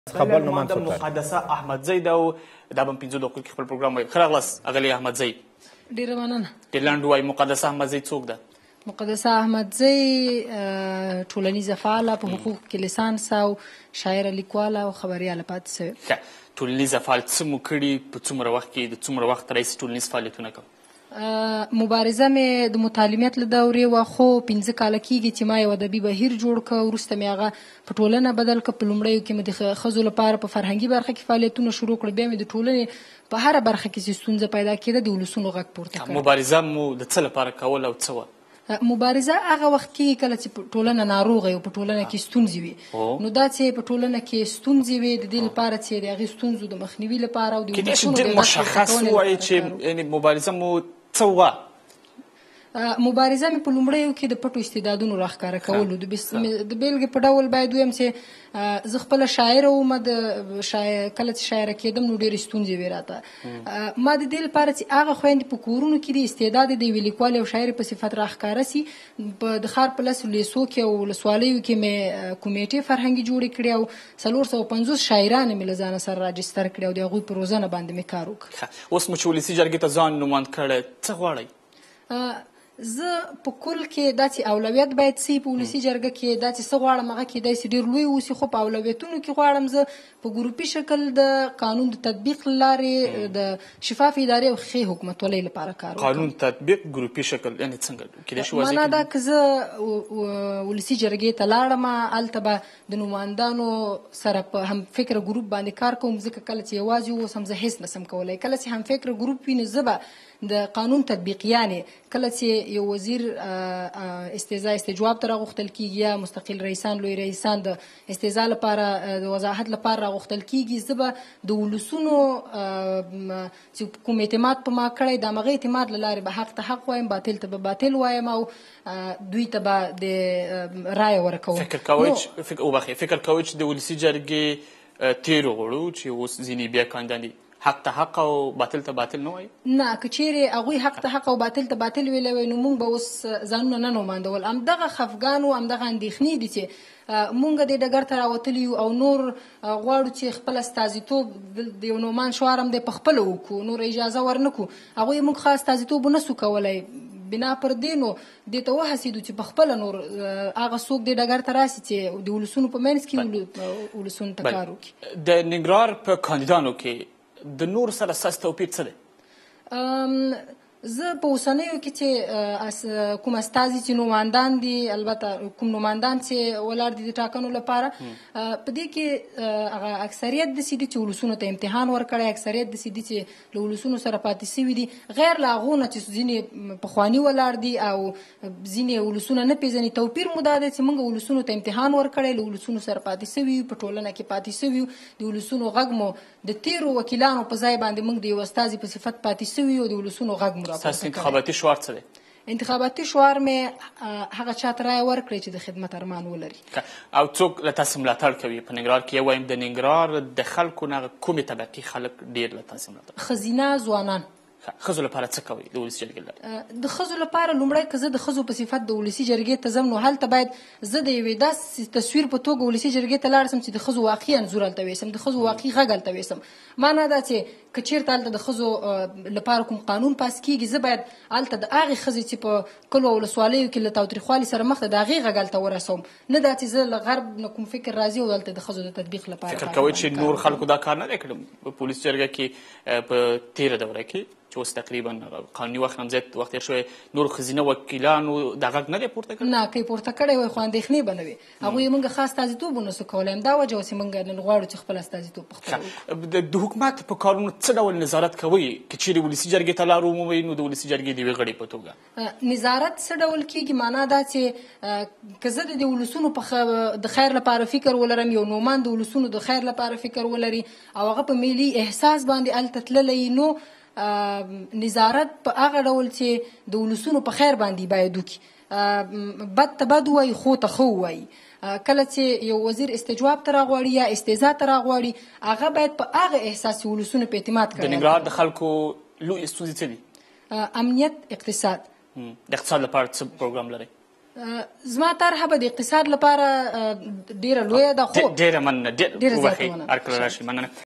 خبر نو ماده مقدسه احمدزی ده او دا به 15 دقیقو کې خپل پروګرام وایي. ښه راغلاست اغلې احمدزی. ډېره مننه. ډېر لنډ وایي مقدسه احمدزی څوک ده؟ مقدسه احمدزی ټولنیزه فعاله په حقوقو کې لیسانس او شاعره لیکواله او خبریاله پاتې شوې. ټولنیزه فعال څه مو کړي په څومره وخت کې د څومره وخت راهیسې ټولنیز فعالیتونه کوم؟ مبارزه مې د متعلمیت له دورې وه خو 15 کاله کېږي چې ما یو ادبي بهیر جوړ کړ. وروسته مې هغه په ټولنه بدل کړ. په لومړیو کې مې د ښځو لپاره په فرهنګي برخه کې فعالیتونه شروع کړل. بیا مې د ټولنې په هره برخه کې چې ستونزه پیدا کېده د ولسونو غږ پورته کړ. مبارزه مو د څه لپاره کول او څه وه؟ مبارزه هغه وخت کېږي کله چې په ټولنه ناروغه وي او په ټولنه کې ستونزې وي. نو دا چې په ټولنه کې ستونزې وي د دې لپاره چې د هغې ستونزو د مخنیوي لپاره او د ولسونو د مشخص ووایي چې مبارزه مو څه وه؟ مبارزه مې په لومړیو کې د پټو استعدادونو راښکاره کولو. د بېلګې په ډول باید ویم چې زه خپله شاعره وم. کله چې شاعره کېدم نو ډېرې ستونزې وې راته. ما د دې لپاره چې هغه خویندې په کورونو کې د استعداد د یوې لیکوالې او شاعرې په صفت راښکاره سي د ښار په 10 لیسو کې او ولسوالیو کې مې کمیټې فرهنګي جوړې کړې او 450 شاعرانې مې له ځانه سره راجستر کړې او د هغوی په روزنه باندې مې کار وکړ. اوس مو چې ولسي جرګې ته ځان نوماند کړی څه غواړئ؟ زه په کل کې دا چې اولویت باید سي په ولسي جرګه کې دا چې څه غواړم هغه کېدای سي ډېر لوی اوسي خو په اولویتونو کې غواړم زه په ګروپي شکل د قانون د تطبیق له لارې د شفاف ادارې او ښې حکومتولۍ لپاره کار وکړم. قانون تطبیق ګروپي شکل یعنې څنګه کېدای شي واضح کړي؟ معنا دا که زه ولسي جرګې ته لاړم هلته به د نمایندانو سره په هم فکره ګروپ باندې کار کوم ځکه کله چې یوازې اوسم زه هېڅ نسم کولی. کله چې هم فکره ګروپ وي نو زه به د قانون تطبیقیانې کله چې یو وزیر استیضا استجواب ته راغوښتل کېږي یا مستقل رئیسان لوی رئیسان د استیضا لپاره د وضاحت لپاره راغوښتل کېږي زه به د ولسونو چې کوم اعتماد په ما کړی د همغه اعتماد له لارې به حق ته حق وایم باطل ته به باطل وایم او دوی ته به د رایه ورکوم. فکر کوئ چې د ولسي جرګې تېرو غړو چې اوس ځینې بیا کاندیدان دي حق ته حق او باطل ته باطل نه وایي؟ نه که چیرې هغوی حق ته حق او باطل ته باطل ویلی وی نو موږ به اوس ځانونه نه نوماندول. همدغه خفګان او همدغه اندېښنې دي چې موږ دې ډګر ته راوتلي یو او نور غواړو چې خپل استازیتوب د یو نومان شعار هم دی په خپله وکړو نور اجازه ورنه کړو. هغوی موږ ښه استازیتوب ونه سو کولی. بنا پر دې نو دې ته وهڅېدو چې په خپله نور هغه څوک دې ډګر ته راسي چې د ولسونو په منځ کې ولسونو ته کار وکړي. د ننګرهار په کاندیدانو کې د نور سره ستاسو توپیر څه دی؟ زه په اوسنیو کې چې کوم استازي چې نوماندان دي البته کوم نوماندان چې ولاړ دي د ټاکنو لپاره په دې کې هغه اکثریت داسې دي چې ولسونو ته امتحان ورکړی اکثریت داسې دي چې له ولسونو سره پاتې سوي دي غیر له هغو نه چې ځینې پخواني ولاړ دي او ځینې ولسونه نه پېژني. توپیر مو دا دی چې موږ ولسونو ته امتحان ورکړی له ولسونو سره پاتې سوي یو په ټولنه کې پاتې سوي یو د ولسونو غږ مو د تېرو وکیلانو په ځای باندې موږ د یو استازي په صفت پاتې سوي یو د ولسونو غږ مو ستاسو انتخاباتي شعار څه دی؟ انتخاباتي شعار مې هغه چاته رایه ورکړی چې د خدمت ارمان ولري. او څوک له تاسو ملاتړ کوي په ننګرهار کې؟ وایم د ننګرهار د خلکو نه کومې طبقې خلک ډېر له تاسو ملاتړ کوي؟ ښځینه ځوانان. ښځو لپاره څه کوي د ولسي جرګې لپاره؟ د ښځو لپاره لومړی که زه د ښځو په صفت د ولسي جرګې ته ځم نو هلته باید زه د یوې داسې تصویر په توګه ولسي جرګې ته لاړ سم چې د ښځو واقعي انځور هلته ویسم د ښځو واقعي غږ هلته ویسم. معنا دا چې که چېرته هلته د ښځو لپاره کوم قانون پاس کېږي زه باید هلته د هغې ښځې چې په کلو او ولسوالیو کې له تاوتریخوالي سره مخ ده د هغې غږ هلته ورسوم نه دا چې زه له غرب نه کوم فکر راځي او هلته د ښځو د تطبیق لپاره. فکر کوئ چې نور خلکو دا کار نه دی کړی په ولسي جرګه کې په تېره دوره کې چې اوس تقریبا قانوني وخت هم زیات وخت تېر شوی نور ښځینه وکیلانو دا غږ نه دی پورته کړی؟ نه که یې پورته کړی وای خو اندېښنې به نه وي. هغوی یې موږ ښه استازیتوب ونه سو کولی. همدا وجه وه چې موږ نن غواړو چې خپل استازیتوب په خپله وکړو. د حکومت په کارونو څه ډول نظارت کوئ که چیرې ولسي جرګې ته لار ومومئ نو د ولسي جرګې د یوې غړي په توګه؟ نظارت څه ډول کېږي؟ معنا دا چې که زه د ولسونو د خیر لپاره فکر ولرم یو نومان د ولسونو د خیر لپاره فکر ولري او هغه په ملي احساس باندې هلته تللی نو نظارت په هغه ډول چې د ولسونو په خیر باندې باید وکړي. بد ته بد ووایي خو ته ښه ووایي. کله چې یو وزیر استجواب ته راغواړي یا استیضا ته راغواړي هغه باید په هغه احساس ولسونو په اعتماد کړی. د ننګرهار د خلکو لویې ستونزې څه دي؟ امنیت، اقتصاد. د اقتصاد لپاره څه پروګرام لرئ؟ زما طرحه به د اقتصاد لپاره ډیره لویه ده، خو ډیره مننه، ډیره وبخښئ زیاته هرکله راشئ، مننه.